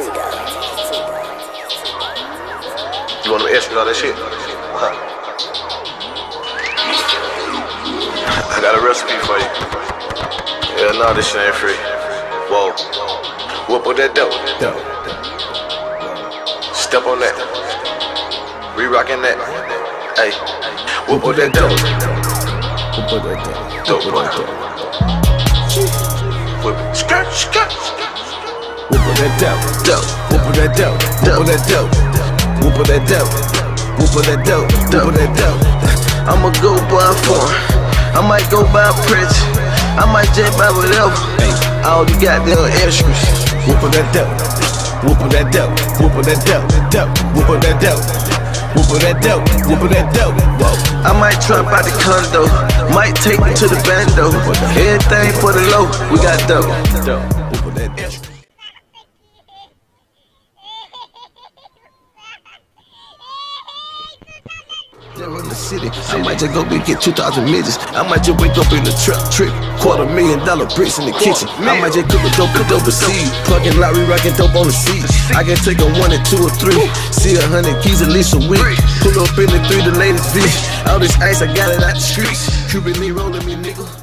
You want them extras, all that shit? I got a recipe for you. Yeah, nah, this shit ain't free. Whoa. Whoop on that dope. Step on that. Re-rockin' that. Hey. Whoop on that dope. Whoop on that dope. Dope boy. Whip it. Skirt, skirt. Whoop on that dope. Whoop on that dope. Whoop on that dope. Whoop on that dope. Whoop on that dope. Whoop on that dope. I'ma go buy a phone. I might go buy a Prince. I might just buy whatever. All the goddamn extras. Whoop on that dope. Whoop on that dope. Whoop on that dope. Dope. Whoop on that dope. Whoop on that dope. Whoop on that dope. Whoa. I might drop out the condo. Might take me to the bando. Everything for the low. We got dope. Whoop on that dope. In the city, I might just go get 2,000 midgets. I might just wake up in the truck trip, $250,000 bricks in the kitchen. I might just cook a dope overseas, plugging lot, re-rocking dope on the seat. I can take a 1 and 2 or 3, see 100 keys at least a week. Pull up in the 3, the latest V. All this ice, I got it out the streets. Cuban me rolling me, nigga.